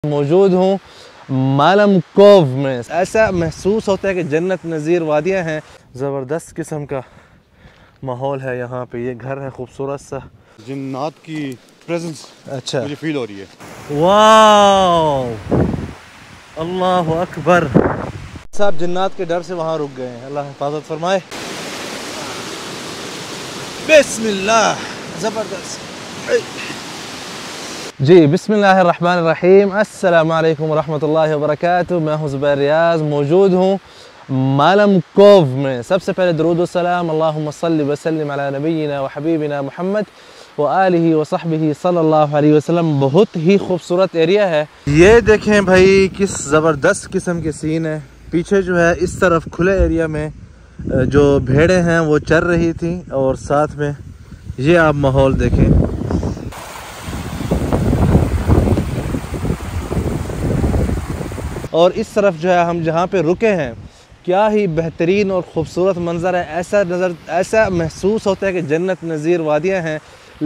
मौजूद हूँ मालम कोव में। ऐसा महसूस होता है कि जन्नत नज़ीर वादियाँ हैं। ज़बरदस्त किस्म का माहौल है यहाँ पे। ये घर है खूबसूरत सा, जिन्नात की प्रेजेंस अच्छा मुझे फील हो रही है। वाह अल्लाह अकबर। साहब जन्नात के डर से वहाँ रुक गए हैं। अल्लाह हिफाजत फरमाए। बिस्मिल्लाह। ज़बरदस्त जी। बिस्मिल्लाहिर्रहमानिर्रहीम। अस्सलाम वालेकुम वरहमतुल्लाहि वबरकातुहू। मैं हूँ ज़ुबैर रियाज़, मौजूद हूँ मालम कोव में। सबसे पहले दरूद व सलाम अल्लाहुम्मा सल्लि व सल्लिम अला नबीना व हबीबिना मुहम्मद व आलिहि व सहबिहि सल्लल्लाहु अलैहि वसल्लम। बहुत ही खूबसूरत एरिया है। ये देखें भाई किस ज़बरदस्त किस्म के सीन है। पीछे जो है इस तरफ खुले एरिया में जो भेड़ें हैं वो चर रही थी, और साथ में ये आप माहौल देखें। और इस तरफ जो है हम जहाँ पे रुके हैं, क्या ही बेहतरीन और ख़ूबसूरत मंज़र है। ऐसा महसूस होता है कि जन्नत नज़ीर वादियाँ हैं।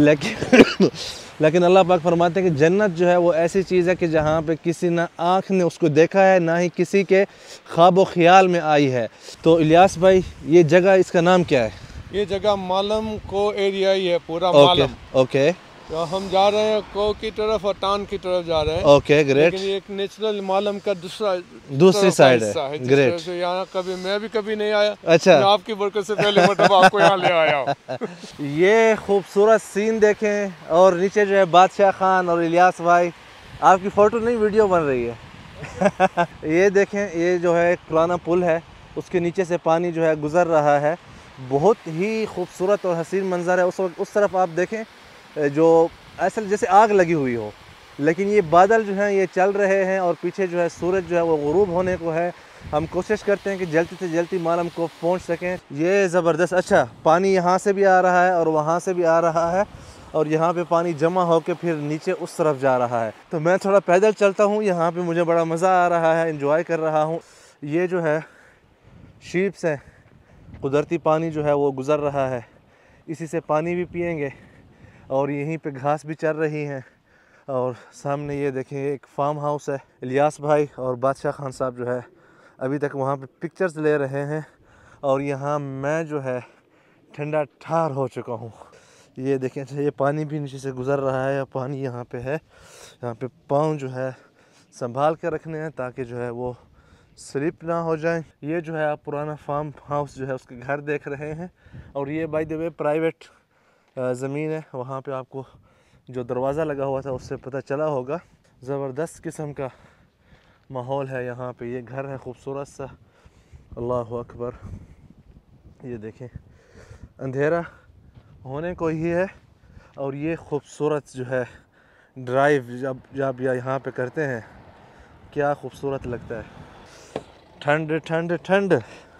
लेकिन अल्लाह पाक फरमाते हैं कि जन्नत जो है वो ऐसी चीज़ है कि जहाँ पे किसी ना आँख ने उसको देखा है, ना ही किसी के ख्वाब व ख्याल में आई है। तो इलियास भाई, ये जगह, इसका नाम क्या है? ये जगह मालम को एरिया ही है पूरा। ओके मालम ओके। तो हम जा रहे हैं को की तरफ और टान की तरफ जा रहे हैं। Okay great. लेकिन ये एक नेचुरल मालम का दूसरी साइड है। ग्रेट। से यहाँ कभी मैं भी कभी नहीं आया। अच्छा, मैं आपकी बरकत से पहले मरतबा आपको यहाँ ले आया हूँ। ये खूबसूरत सीन देखें। और नीचे जो है बादशाह खान और इलियास भाई, आपकी फ़ोटो नहीं वीडियो बन रही है। ये देखें, ये जो है एक पुराना पुल है, उसके नीचे से पानी जो है गुज़र रहा है। बहुत ही खूबसूरत और हसीन मंज़र है। उस तरफ आप देखें जो ऐसा जैसे आग लगी हुई हो, लेकिन ये बादल जो हैं ये चल रहे हैं, और पीछे जो है सूरज जो है वो गुरूब होने को है। हम कोशिश करते हैं कि जल्दी से जल्दी मालम को पहुंच सकें। ये ज़बरदस्त। अच्छा, पानी यहाँ से भी आ रहा है और वहाँ से भी आ रहा है, और यहाँ पे पानी जमा होकर फिर नीचे उस तरफ जा रहा है। तो मैं थोड़ा पैदल चलता हूँ, यहाँ पे मुझे बड़ा मज़ा आ रहा है, इंजॉय कर रहा हूँ। ये जो है शीप्स हैं, कुदरती पानी जो है वो गुज़र रहा है, इसी से पानी भी पिएंगे। और यहीं पे घास भी चर रही हैं। और सामने ये देखें एक फार्म हाउस है। इलियास भाई और बादशाह खान साहब जो है अभी तक वहाँ पे पिक्चर्स ले रहे हैं, और यहाँ मैं जो है ठंडा ठार हो चुका हूँ। ये देखें, अच्छा ये पानी भी नीचे से गुज़र रहा है, या पानी यहाँ पे है। यहाँ पे पाँव जो है संभाल कर रखने हैं ताकि जो है वो स्लिप ना हो जाए। ये जो है आप पुराना फार्म हाउस जो है उसके घर देख रहे हैं, और ये बाय द वे प्राइवेट ज़मीन है। वहाँ पे आपको जो दरवाज़ा लगा हुआ था उससे पता चला होगा। ज़बरदस्त किस्म का माहौल है यहाँ पे। ये घर है खूबसूरत सा। अल्लाह अकबर। ये देखें, अंधेरा होने को ही है, और ये खूबसूरत जो है ड्राइव जब यहाँ पे करते हैं, क्या खूबसूरत लगता है। ठंड ठंड ठंड।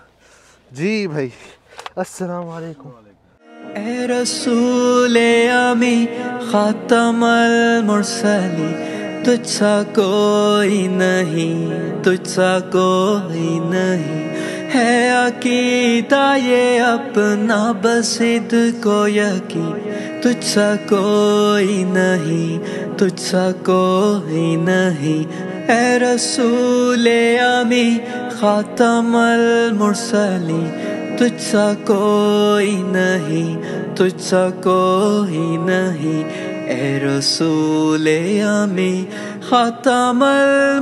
जी भाई, अस्सलाम वालेकुम। ए रसूले आमी खातमल मुरसली, तुझसा कोई नहीं, तुझसा कोई नहीं है। अकीदा ये अपना बसिद को यकीन, तुझसा कोई नहीं, तुझसा कोई नहीं। ए रसूले आमी खातमल मुरसली, तुझसा कोई नहीं, तुझसा कोई नहीं। ए रसूले आमी खातमल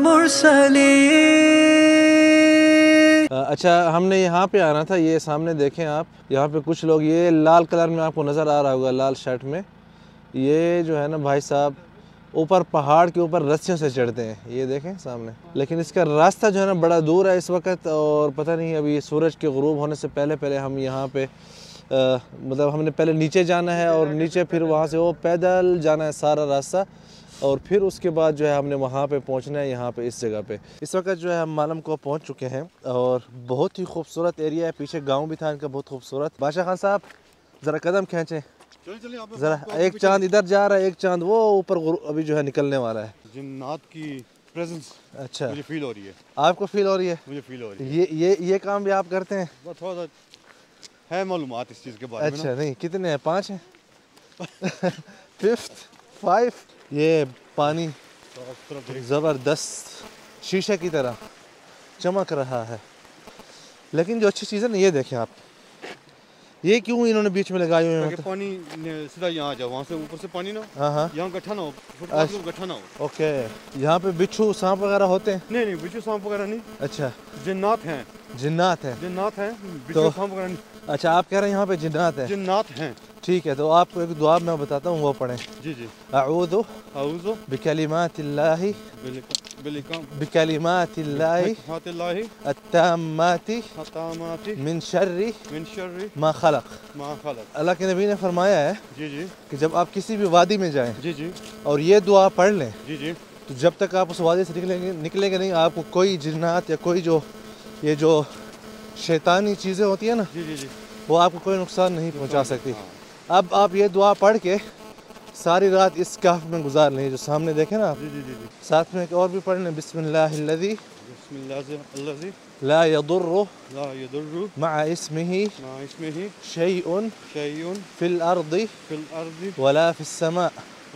मुरसलीन। अच्छा, हमने यहाँ पे आना था। ये सामने देखें आप, यहाँ पे कुछ लोग, ये लाल कलर में आपको नज़र आ रहा होगा, लाल शर्ट में, ये जो है ना भाई साहब ऊपर पहाड़ के ऊपर रस्सियों से चढ़ते हैं। ये देखें सामने। लेकिन इसका रास्ता जो है ना बड़ा दूर है इस वक्त, और पता नहीं अभी सूरज के गुरूब होने से पहले पहले हम यहाँ पे मतलब हमने पहले नीचे जाना है, और नीचे फिर वहाँ से वो पैदल जाना है सारा रास्ता, और फिर उसके बाद जो है हमने वहाँ पे पहुँचना है, यहाँ पे इस जगह पे। इस वक्त जो है हम मालम को पहुँच चुके हैं, और बहुत ही खूबसूरत एरिया है। पीछे गाँव भी था इनका बहुत खूबसूरत। बादशाह खान साहब ज़रा कदम खींचें ज़रा। एक चांद इधर जा रहा है, एक चांद वो ऊपर अभी जो है निकलने वाला है। जिन्नात की प्रेजेंस अच्छा, मुझे फील हो रही है। आपको फील हो रही है? मुझे फील हो रही है। ये काम भी आप करते हैं? थोड़ा सा है मालूमात इस चीज़ के बारे में। अच्छा, नहीं कितने हैं? 5 हैं। 5th 5। ये पानी ज़बरदस्त शीशे की तरह चमक रहा है। लेकिन जो अच्छी चीज़ है ना, ये देखें आप, ये क्यों इन्होंने बीच में लगाए हुए हैं? ताकि पानी सीधा यहाँ आ जाए, वहाँ से ऊपर से पानी ना, हाँ, यहाँ गड्ढा ना हो, फुटपाथ में गड्ढा ना हो। ओके, यहाँ पे बिच्छू सांप वगैरह होते हैं? नहीं नहीं, बिच्छू सांप वगैरह नहीं। अच्छा, जिन्नात हैं। जिन्नात हैं? जिन्नात हैं, बिच्छू सांप वगैरह नहीं। अच्छा, आप कह रहे हैं यहाँ पे जिन्नात है? जिन्नात हैं। ठीक है, तो आपको एक दुआ मैं बताता हूँ, वो पढ़ें। जी जी। अऊज़ु बिकलिमातिल्लाहि अत्ताम्माति मिन शर्रि मा खलक। अल्लाह के नबी ने फरमाया है जी जी कि जब आप किसी भी वादी में जाएं जी जी और ये दुआ पढ़ लें, जी जी, तो जब तक आप उस वादी से निकलेंगे नहीं, आपको कोई जिन्नात या कोई ये जो शैतानी चीज़ें होती है ना, जी जी जी, वो आपको कोई नुकसान नहीं पहुंचा सकती। अब आप ये दुआ पढ़ के सारी रात इस कहफ में गुजार लें, जो सामने देखें ना आप। जी जी जी जी। साथ में एक और भी पढ़ लें, बिस्मिल्लाहिल्लज़ी ला यदुर्रु मअ इस्मिही शैउन फिल अर्दि वला फिस्समा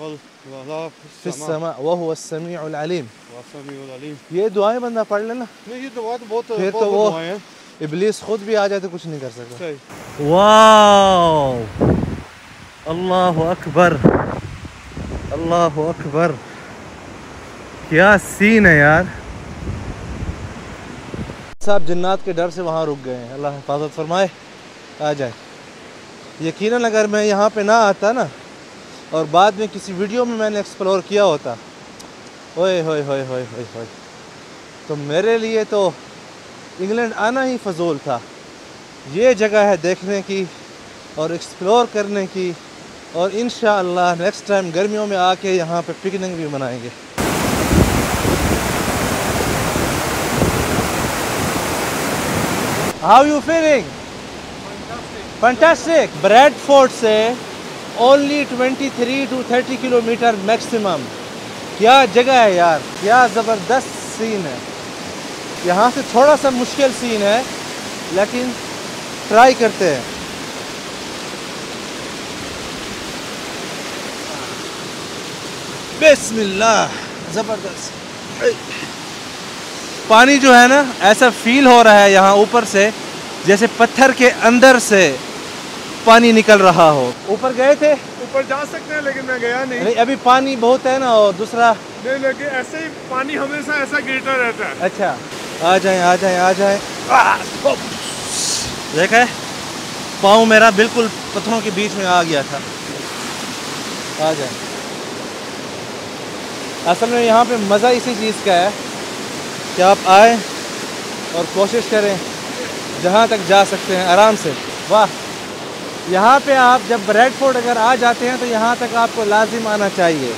वहुव अस्समीउल अलीम। ये दुआएं बंदा पढ़ लेना, ये दुआ तो बहुत, फिर तो वो इब्लीस खुद भी आ जाए तो कुछ नहीं कर सकता। वाह, अल्लाहु अकबर, अल्लाहु अकबर, क्या सीन है यार। साहब जिन्नात के डर से वहाँ रुक गए हैं, अल्लाह हिफाजत फरमाए, आ जाए। यकीनन अगर मैं यहाँ पे ना आता ना और बाद में किसी वीडियो में मैंने एक्सप्लोर किया होता, ओए होए होए होए होए होए, तो मेरे लिए तो इंग्लैंड आना ही फजूल था। ये जगह है देखने की और एक्सप्लोर करने की, और इंशाअल्लाह नेक्स्ट टाइम गर्मियों में आके यहाँ पे पिकनिक भी मनाएंगे। How you feeling? Fantastic. Bradford से only 23 to 30 किलोमीटर मैक्सिमम। क्या जगह है यार, क्या ज़बरदस्त सीन है। यहाँ से थोड़ा सा मुश्किल सीन है, लेकिन ट्राई करते हैं। बिस्मिल्लाह, ज़बरदस्त। पानी जो है ना, ऐसा फील हो रहा है यहाँ ऊपर से जैसे पत्थर के अंदर से पानी निकल रहा हो। ऊपर गए थे? ऊपर जा सकते हैं, लेकिन मैं गया नहीं। अभी पानी बहुत है ना, और दूसरा नहीं, लेकिन ऐसे ही पानी हमेशा ऐसा गिरता रहता है। अच्छा, आ जाएं आ जाएं आ जाएं। देखा है, पाँव मेरा बिल्कुल पत्थरों के बीच में आ गया था। आ जाएं। असल में यहाँ पे मज़ा इसी चीज़ का है कि आप आए और कोशिश करें जहाँ तक जा सकते हैं आराम से। वाह, यहाँ पे आप जब ब्रैडफोर्ड अगर आ जाते हैं तो यहाँ तक आपको लाजिम आना चाहिए।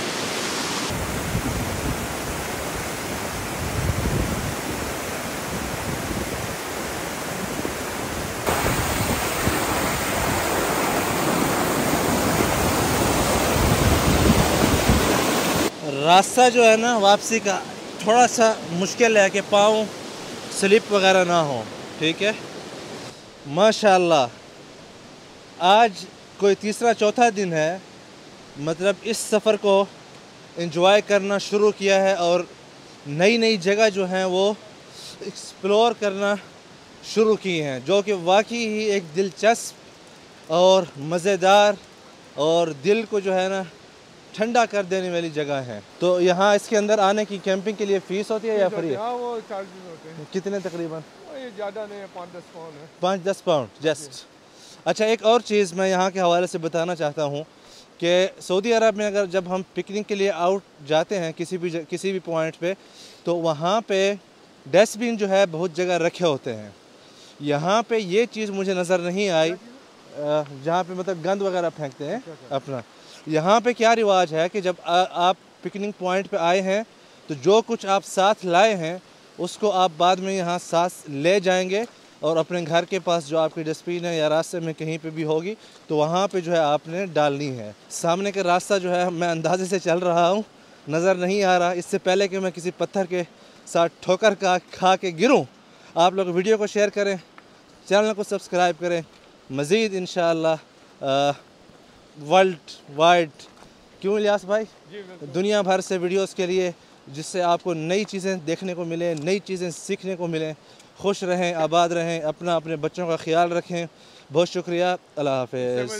रास्ता जो है ना वापसी का थोड़ा सा मुश्किल है कि पाँव स्लिप वगैरह ना हो। ठीक है, माशाल्लाह आज कोई तीसरा चौथा दिन है, मतलब इस सफ़र को एंजॉय करना शुरू किया है और नई नई जगह जो हैं वो एक्सप्लोर करना शुरू की हैं, जो कि वाकई ही एक दिलचस्प और मज़ेदार और दिल को जो है ना ठंडा कर देने वाली जगह है। तो यहाँ इसके अंदर आने की कैंपिंग के लिए फ़ीस होती है या फ्री है? वो चार्जेस होते हैं। कितने तकरीबन? ये ज़्यादा नहीं है, 5-10 पाउंड है। 5-10 पाउंड जस्ट। अच्छा, एक और चीज़ मैं यहाँ के हवाले से बताना चाहता हूँ कि सऊदी अरब में अगर जब हम पिकनिक के लिए आउट जाते हैं किसी भी पॉइंट पे, तो वहाँ पे डस्टबिन जो है बहुत जगह रखे होते हैं। यहाँ पे ये चीज़ मुझे नज़र नहीं आई, जहाँ पे मतलब गंद वगैरह फेंकते हैं अपना। यहाँ पे क्या रिवाज है कि जब आप पिकनिक पॉइंट पे आए हैं तो जो कुछ आप साथ लाए हैं उसको आप बाद में यहाँ साथ ले जाएंगे और अपने घर के पास जो आपकी डस्टबिन है या रास्ते में कहीं पे भी होगी तो वहाँ पे जो है आपने डालनी है। सामने का रास्ता जो है मैं अंदाजे से चल रहा हूँ, नज़र नहीं आ रहा। इससे पहले कि मैं किसी पत्थर के साथ ठोकर खा के गिरूँ, आप लोग वीडियो को शेयर करें, चैनल को सब्सक्राइब करें। मज़ीद इंशाअल्लाह वर्ल्ड वाइड, क्यों इलियास भाई, दुनिया भर से वीडियोस के लिए जिससे आपको नई चीज़ें देखने को मिलें, नई चीज़ें सीखने को मिलें। खुश रहें, आबाद रहें, अपने बच्चों का ख्याल रखें। बहुत शुक्रिया, अल्लाह हाफ़िज़।